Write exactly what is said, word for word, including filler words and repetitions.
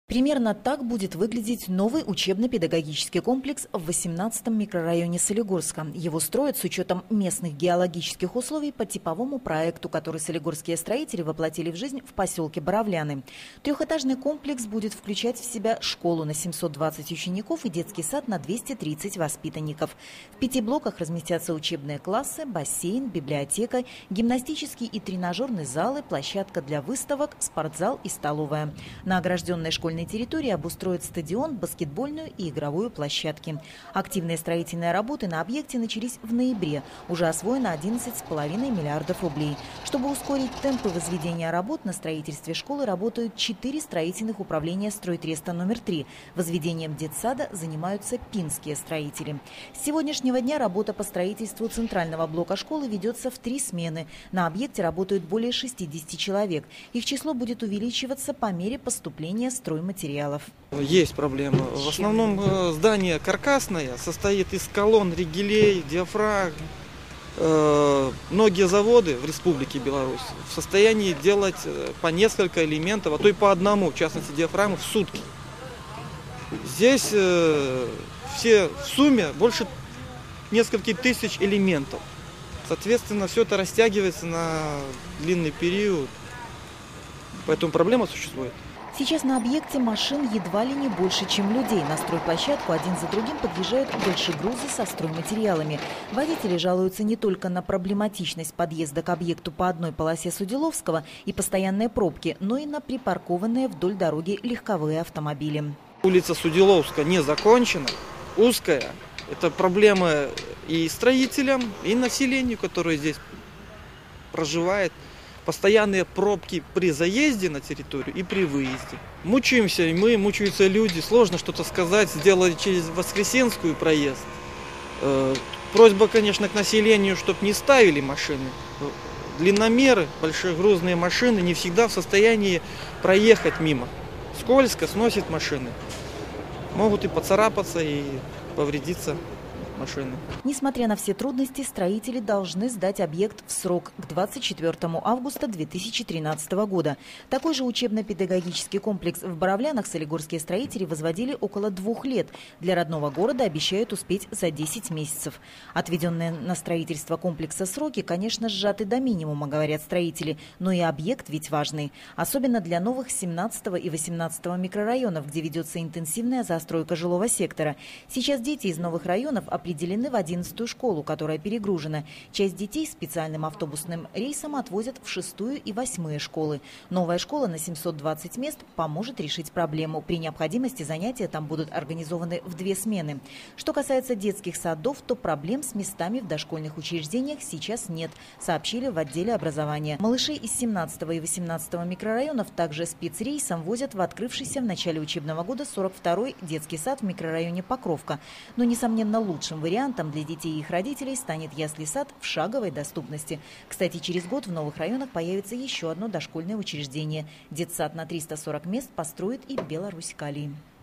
Примерно так будет выглядеть новый учебно-педагогический комплекс в восемнадцатом микрорайоне Солигорска. Его строят с учетом местных геологических условий по типовому проекту, который солигорские строители воплотили в жизнь в поселке Боровляны. Трехэтажный комплекс будет включать в себя школу на семьсот двадцать учеников и детский сад на двести тридцать воспитанников. В пяти блоках разместятся учебные классы, бассейн, библиотека, гимнастический и тренажерный залы, площадка для выставок, спортзал и столовая. На огражденной школьной территории обустроят стадион, баскетбольную и игровую площадки. Активные строительные работы на объекте начались в ноябре. Уже освоено одиннадцать с половиной миллиардов рублей. Чтобы ускорить темпы возведения работ, на строительстве школы работают четыре строительных управления стройтреста номер три. Возведением детсада занимаются пинские строители. С сегодняшнего дня работа по строительству центрального блока школы ведется в три смены. На объекте работают более шестидесяти человек. Их число будет увеличиваться по мере поступления стройматериалов. Есть проблемы. В основном здание каркасное, состоит из колонн, ригелей, диафрагм. Многие заводы в Республике Беларусь в состоянии делать по несколько элементов, а то и по одному, в частности диафрагмы, в сутки. Здесь все в сумме больше нескольких тысяч элементов. Соответственно, все это растягивается на длинный период, поэтому проблема существует. Сейчас на объекте машин едва ли не больше, чем людей. На стройплощадку один за другим подъезжают большегрузы со стройматериалами. Водители жалуются не только на проблематичность подъезда к объекту по одной полосе Судиловского и постоянные пробки, но и на припаркованные вдоль дороги легковые автомобили. Улица Судиловская не закончена, узкая. Это проблемы и строителям, и населению, которое здесь проживает. Постоянные пробки при заезде на территорию и при выезде. Мучаемся и мы, мучаются люди. Сложно что-то сказать, сделали через Воскресенскую проезд. Просьба, конечно, к населению, чтобы не ставили машины. Длинномеры, большегрузные машины не всегда в состоянии проехать мимо. Скользко, сносит машины. Могут и поцарапаться, и повредиться машины. Несмотря на все трудности, строители должны сдать объект в срок к двадцать четвёртому августа две тысячи тринадцатого года. Такой же учебно-педагогический комплекс в Боровлянах солигорские строители возводили около двух лет. Для родного города обещают успеть за десять месяцев. Отведенные на строительство комплекса сроки, конечно, сжаты до минимума, говорят строители, но и объект ведь важный. Особенно для новых семнадцатого и восемнадцатого микрорайонов, где ведется интенсивная застройка жилого сектора. Сейчас дети из новых районов определены в одиннадцатую школу, которая перегружена. Часть детей специальным автобусным рейсом отвозят в шестую и восьмые школы. Новая школа на семьсот двадцать мест поможет решить проблему. При необходимости занятия там будут организованы в две смены. Что касается детских садов, то проблем с местами в дошкольных учреждениях сейчас нет, сообщили в отделе образования. Малышей из семнадцатого и восемнадцатого микрорайонов также спецрейсом возят в открывшийся в начале учебного года сорок второй детский сад в микрорайоне Покровка. Но, несомненно, лучшим вариантом для детей и их родителей станет ясли-сад в шаговой доступности. Кстати, через год в новых районах появится еще одно дошкольное учреждение. Детсад на триста сорок мест построит и Беларусь-Калий.